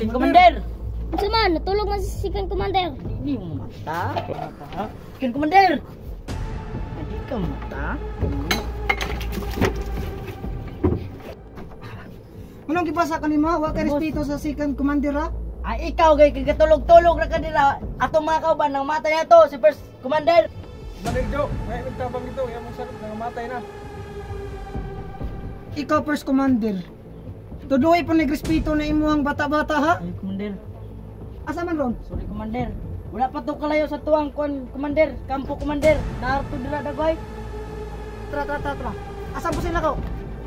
Second Commander. Unsa man, natulog man si Second Commander. Hindi mo mata. Second Commander. Hindi ka mata. Anong gibasa kanimo? Wa ka respeto sa Second Commander ha? Ay ikaw kay kagatulog-tulog ra kanila. Atong mga kauban nang matay na to si First Commander. Manigdo, may nagtabang ito, yung mga sarap nangamatay na. Ikaw First Commander. Tuduay po nagrespeto na imuhang bata-bata ha? Ay Commander. Asa man ron? Sorry Commander. Wala pa to kalayo sa tuwang Commander. Kampo Commander. Narto dira dagway. Tra. Asa po sila ko?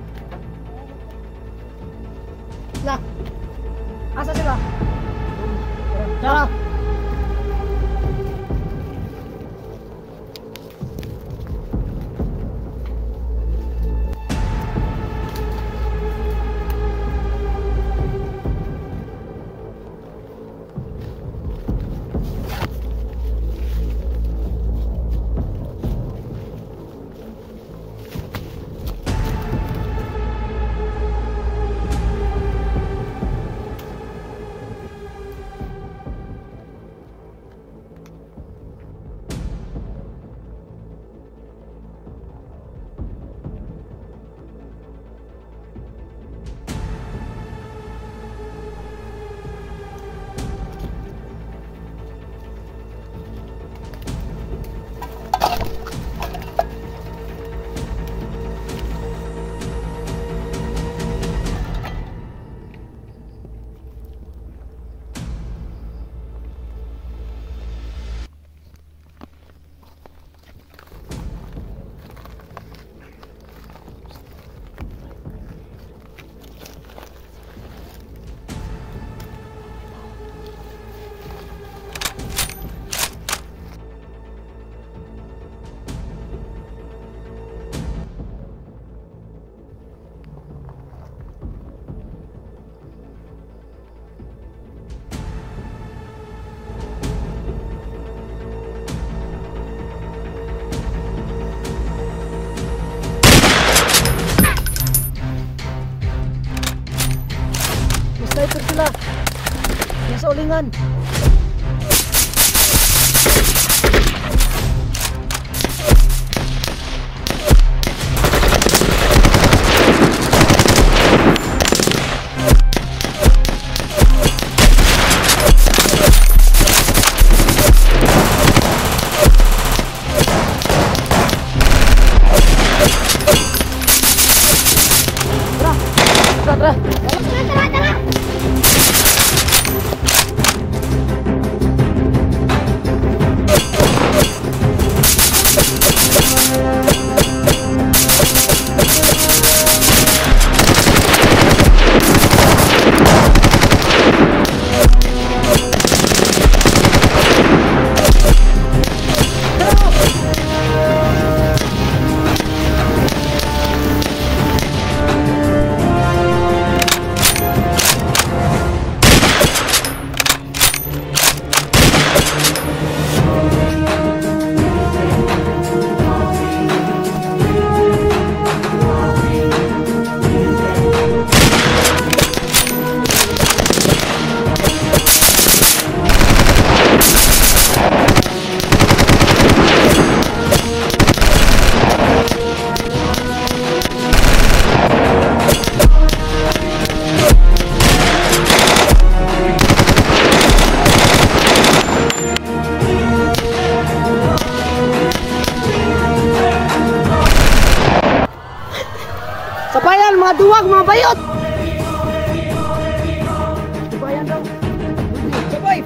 Sila. Asa sila? Tara. Sniper sila. Nasa ulingan. Tara. Tara. Sabayan mga duwag, mga bayot. Sabayan daw. Sabay.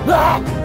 Ah!